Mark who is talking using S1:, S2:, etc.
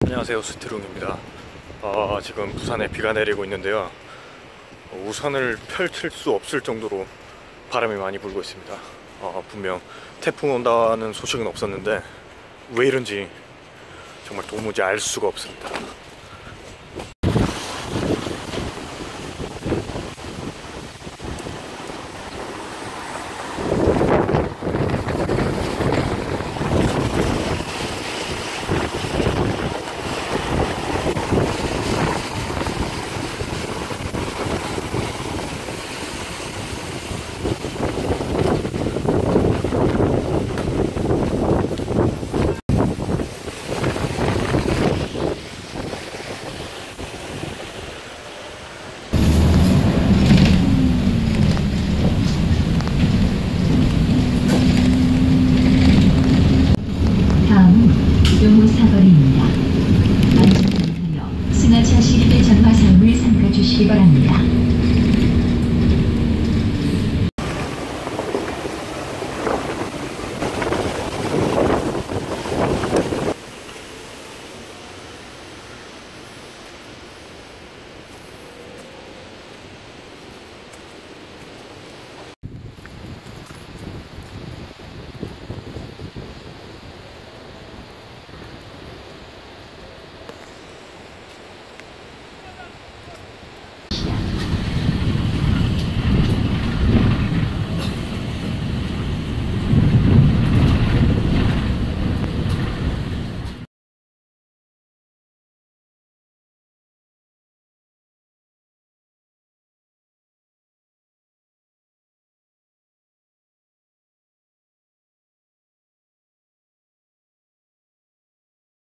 S1: 안녕하세요, 스티롱입니다. 지금 부산에 비가 내리고 있는데요. 우산을 펼칠 수 없을 정도로 바람이 많이 불고 있습니다. 분명 태풍 온다는 소식은 없었는데 왜 이런지 정말 도무지 알 수가 없습니다.
S2: 용호사거리입니다. 안전운전하여 승하차 시립의 전화사항을 삼가주시기 바랍니다.